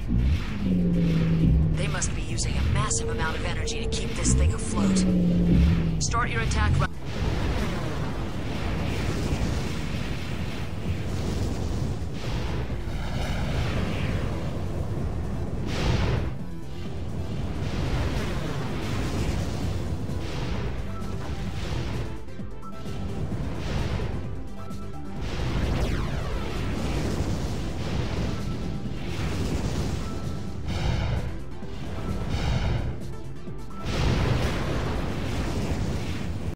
They must be using a massive amount of energy to keep this thing afloat. Start your attack right.